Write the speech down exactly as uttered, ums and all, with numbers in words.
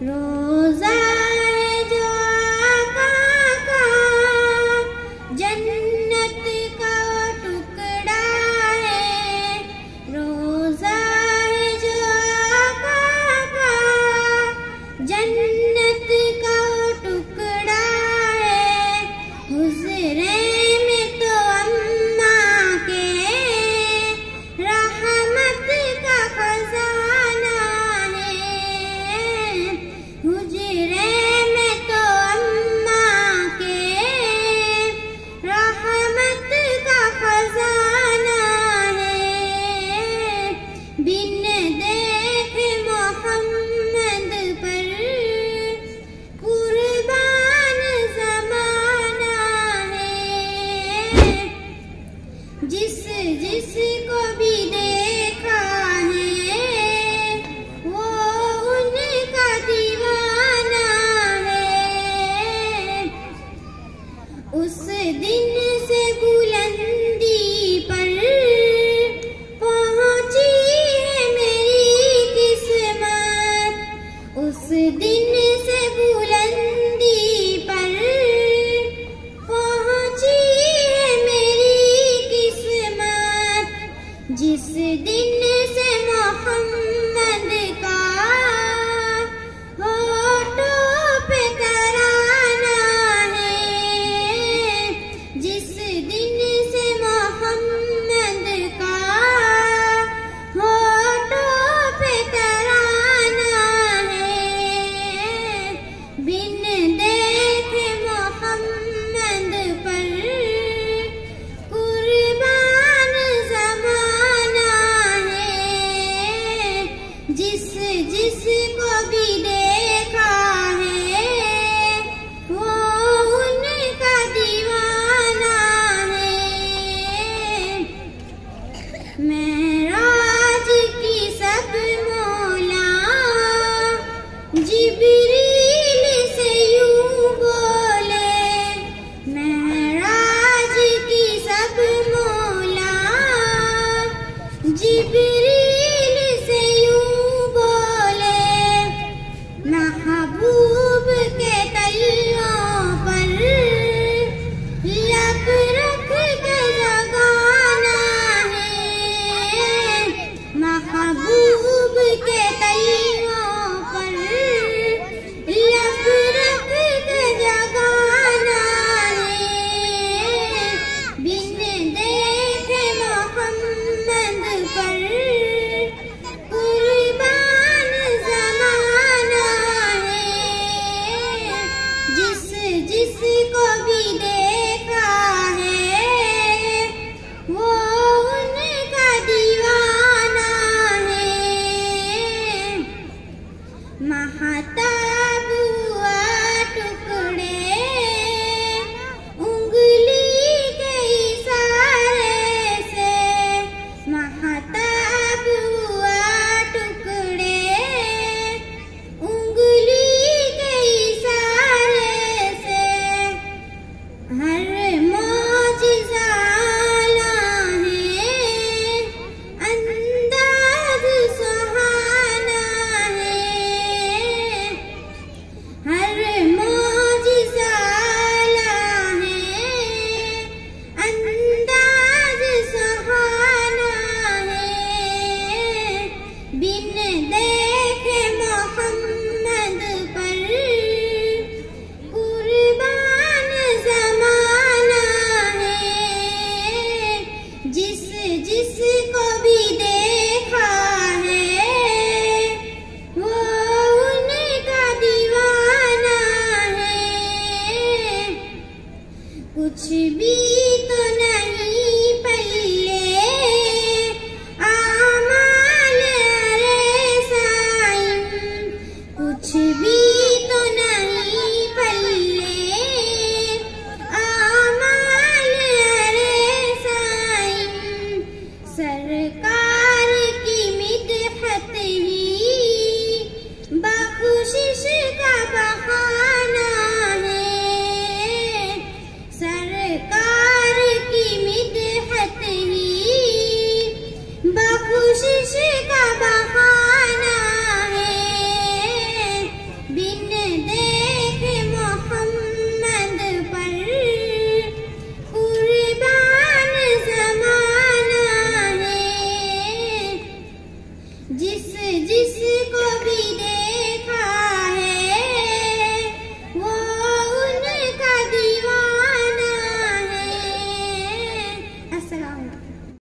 रोजा है जो आका का, जन्नत का टुकड़ा है। रोजा है जो आका का, जन्नत का टुकड़ा है। हुज़्रे में तो अम्मा के रहमत का खजाना है। हुज़्रे में तो अम्मा के रहमत का खजाना है। बिन देखे मोहम्मद पर कुर्बान ज़माना है। जिस जिस को भी देखा है वो उनका दीवाना है। उस दिन से बुलंदी पर पहुंची है मेरी किस्मत। उस दिन से बुलंदी पर पहुंची है मेरी किस्मत। जिस दिन से मोहम्मद का होठों पे तराना है। जिस दिन से मोहम्मद का होठों पे तराना है। बिन देखे मोहम्मद पर कुर्बान ज़माना है। जिस जिस को भी देखा है वो उनका दीवाना है। मेराज की सब मौला जिब्रील से यूं बोले। मेराज की सब मौला जिब्रील से यूं बोले। महबूब के तलियों पर लब रख के जगाना है। महबूब के तलियों पर लब रख के जगाना है। बिन देखे मोहम्मद पर कुर्बान ज़माना है। जिस जिस को भी देखा है वो उनका दीवाना है। महताब हुआ टुकड़े उंगली के इशारे से। महताब हुआ टुकड़े उंगली के इशारे से। हर मौजिज़ा आला है, अंदाज़ सुहाना है। जिस